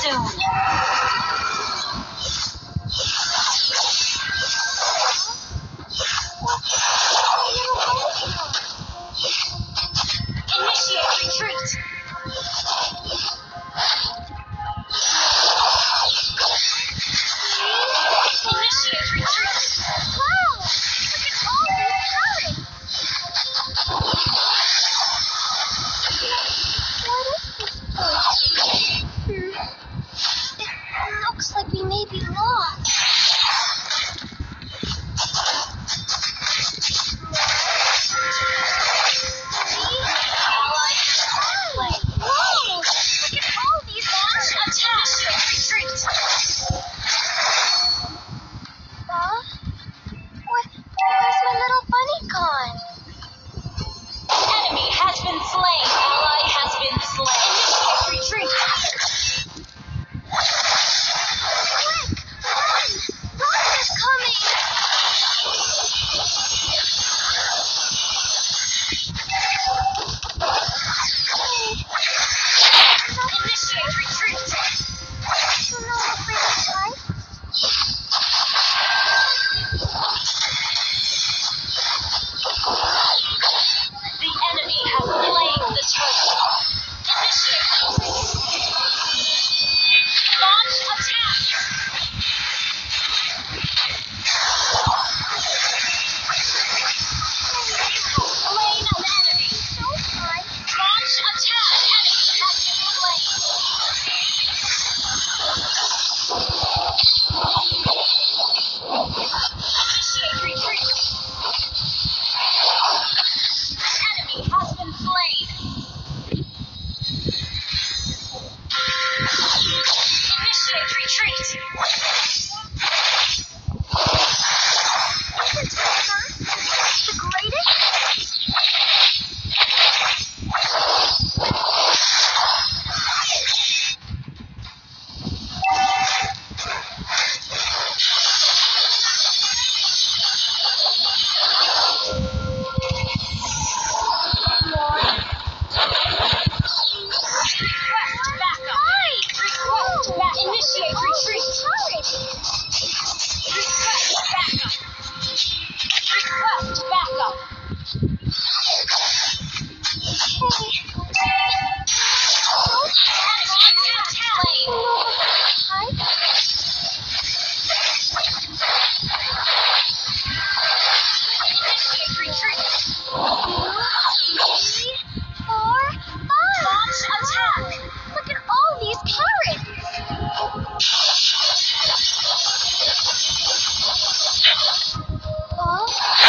soon. Initiate retreat. Initiate retreat. Wow! Look at all these carrots! What is this place? It looks like we may be lost. Whoa! Look at all these Attack! Retreat! Where's my little bunny gone? Enemy has been slain. Ally has been slain. Initiate retreat. Quick! Run! Roger's coming! Initiate retreat. You know what brings life? The enemy has slain the turret. Initiate retreat. Launch attack. Slain an enemy. So fun. Launch attack. Enemy has been slain. Initiate retreat. Enemy has been slain. Initiate retreat. Isn't it fast? The greatest? Request backup. Request back. Initiate retreat. Request backup. Request backup. Enemy has slain. Initiate retreat. 3, 4, 5. Launch attack. Look at all these carrots. Oh,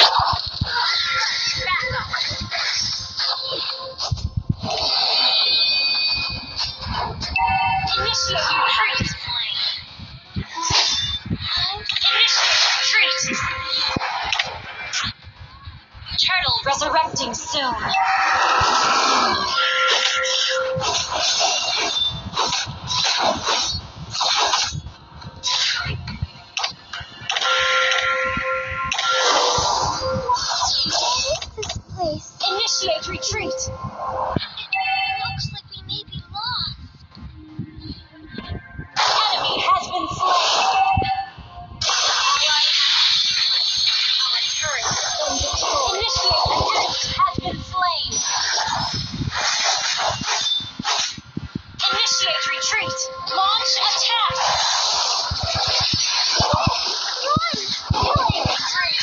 Backup. Initiate retreat. Initiate retreat. Turtle resurrecting soon. this place? Initiate retreat. It looks like we may be lost. Enemy has been slain. Our turret has been destroyed. Initiate retreat has been slain. Initiate retreat. Launch attack. Run! Killing spree.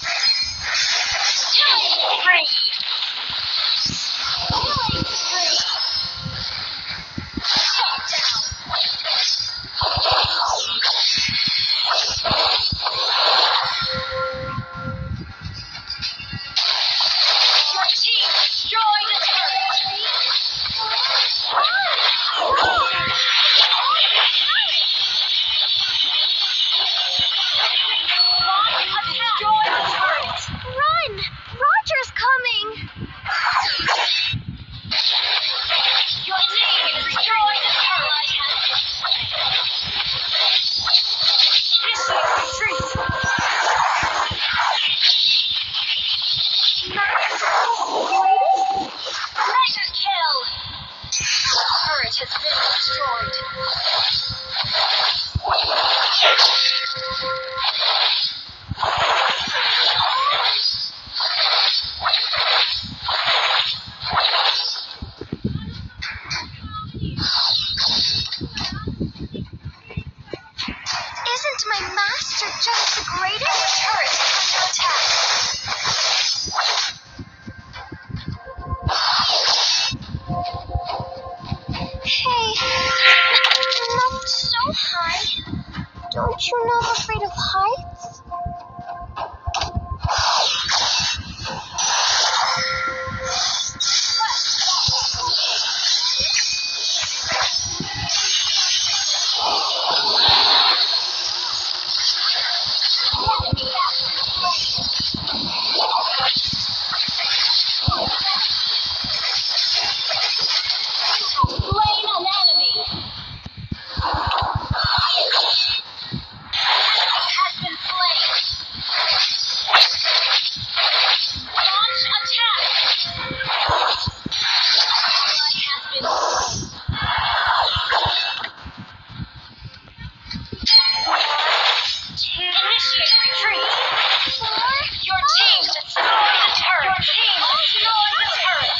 Killing spree. Killing spree. Shut down. Your team destroyed a turret. Destroyed a turret. Run! Roger's coming! Your team destroyed a turret. Initiate retreat. Mega kill. Turret has been destroyed. you not afraid of heights? Slain an enemy. Has been slain. Launch attack. Ally has been slain. Initiate retreat. Your team destroyed the turret. Your team destroyed the turret.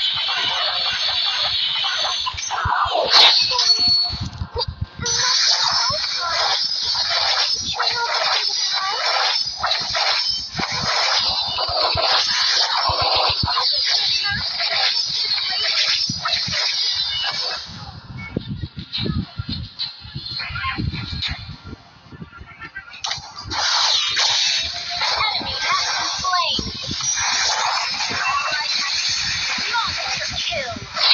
Enemy has been slain. Monster kill.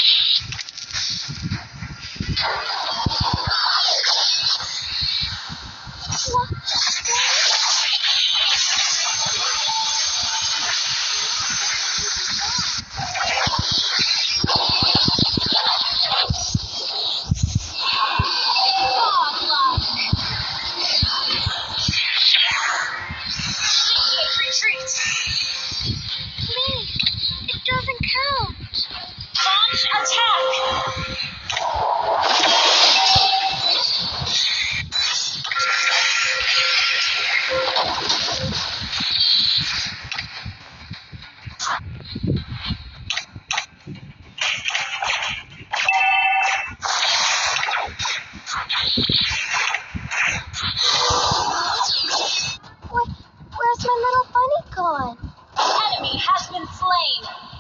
Initiate retreat. Please, it doesn't count. Launch attack. Where's my little bunny gone? Enemy has been slain.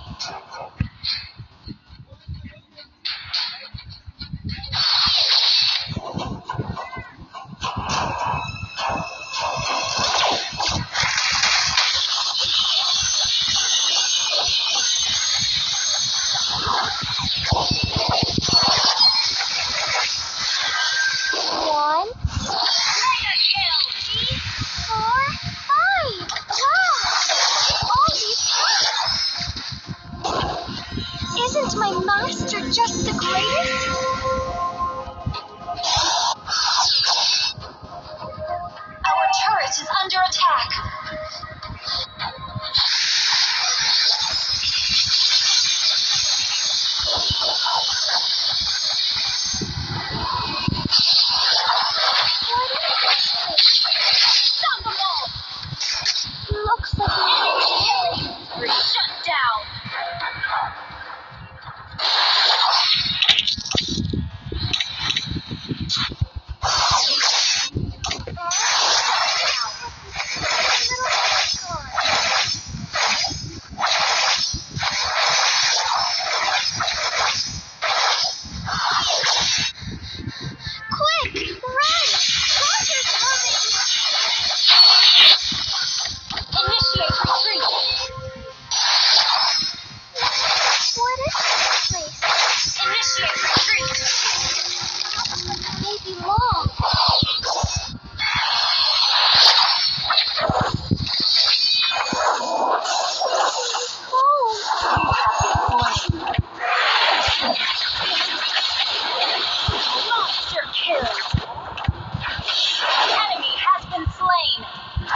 One, Mega kill. 4, 5. Wow! All these parts. Isn't my master just the greatest? Our turret is under attack. Unstoppable. Looks like Shut down. Quick, run! Roger's coming! Initiate retreat. What is this place? Initiate retreat. Maybe long. Monster kill. Enemy has been slain.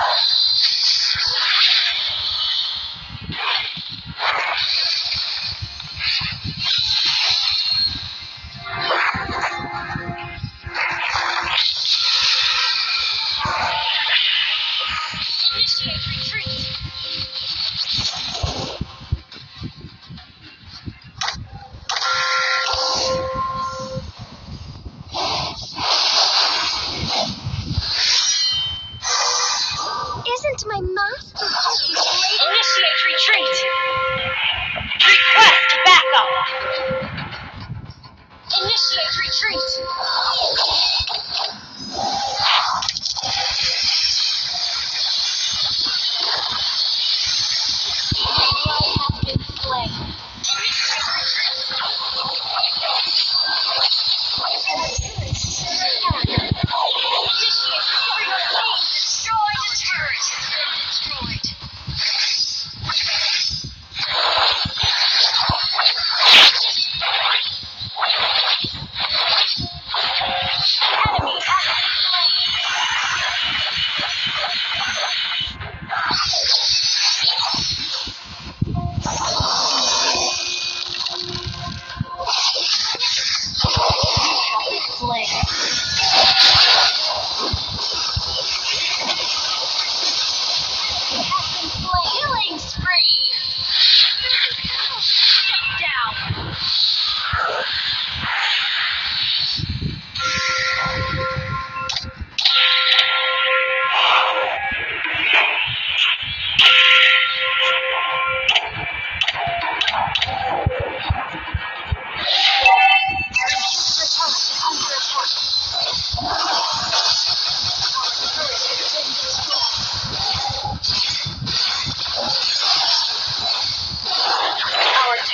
Initiate retreat. Isn't my master just the greatest? Initiate retreat. Request backup. Initiate retreat.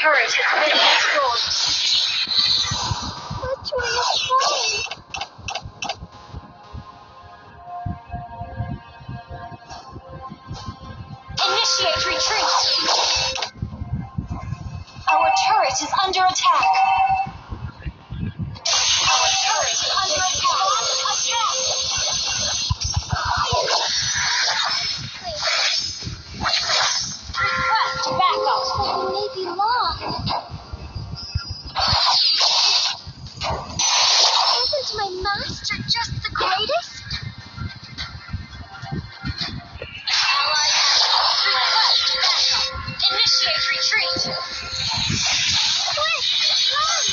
turret has been destroyed. Which way is home? Initiate retreat. Our turret is under attack. Our turret is under attack. Attack. Request backup. Looks like we may be lost. Isn't my master just the greatest? Request backup. Initiate retreat. Quick, run!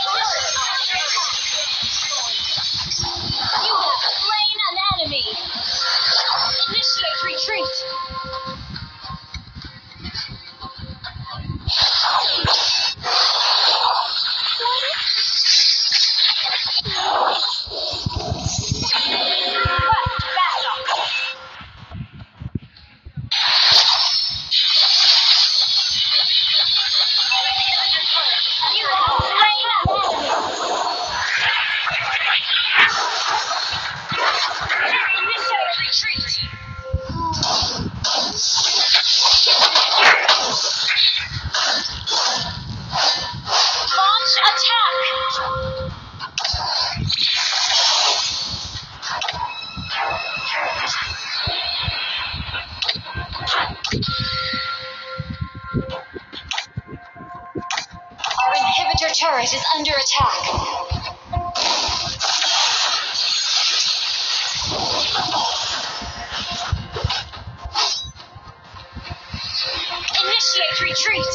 You have slain an enemy. Initiate retreat. Request backup. You have slain an enemy. Initiate retreat. Launch attack. Our inhibitor turret is under attack. Initiate retreat.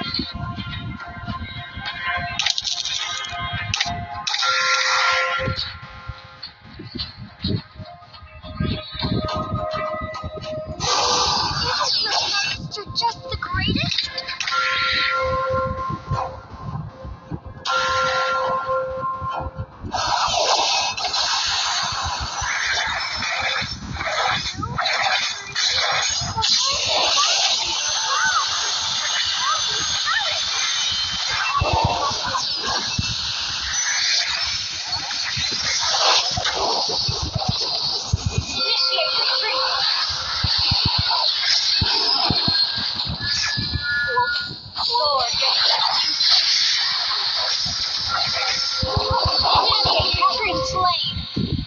Isn't my master just the greatest? Initiate retreat. Lord, enemy has been slain.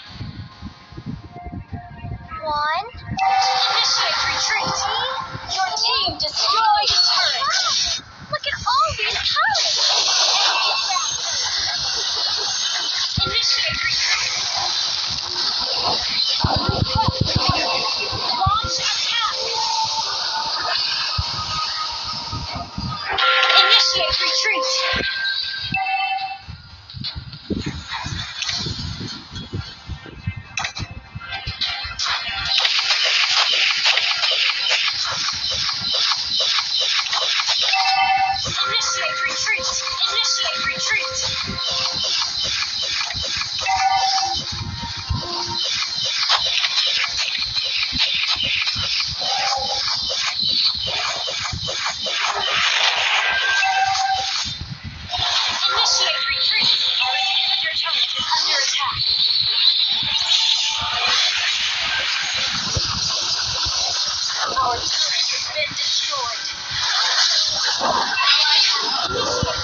One. Initiate retreat. Your team destroyed a turret. Look at all these turrets. Initiate retreat. Launch attack. Initiate retreat. Initiate retreat. Initiate retreat. Initiate retreat. Our inhibitor turret is under attack. Our turret has been destroyed. Initiate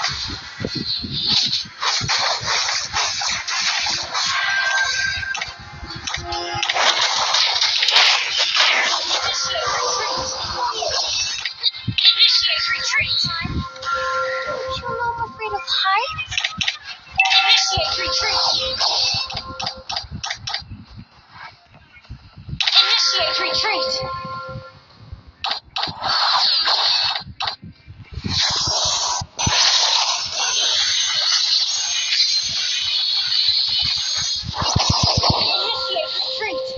Initiate retreat. Don't you know I'm afraid of heights? Initiate retreat. Initiate retreat. Initiate retreat.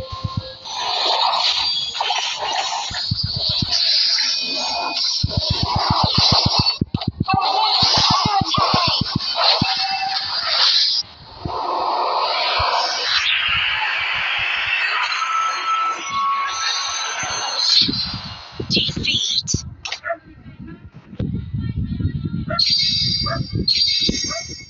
Defeat.